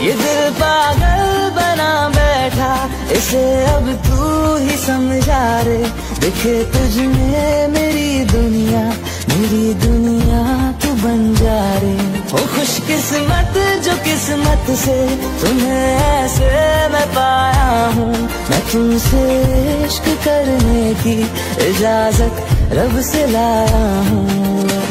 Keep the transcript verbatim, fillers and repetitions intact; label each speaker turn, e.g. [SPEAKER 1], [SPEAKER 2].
[SPEAKER 1] ये दिल पागल बना बैठा, इसे अब तू ही समझा रे। दिखे तुझ में मेरी दुनिया, मेरी दुनिया तू बन जा रे। ओ खुशकिस्मत जो किस्मत से तुम्हें ऐसे मैं पाया हूँ। मैं तुमसे इश्क करने की इजाजत रब से लाया हूँ।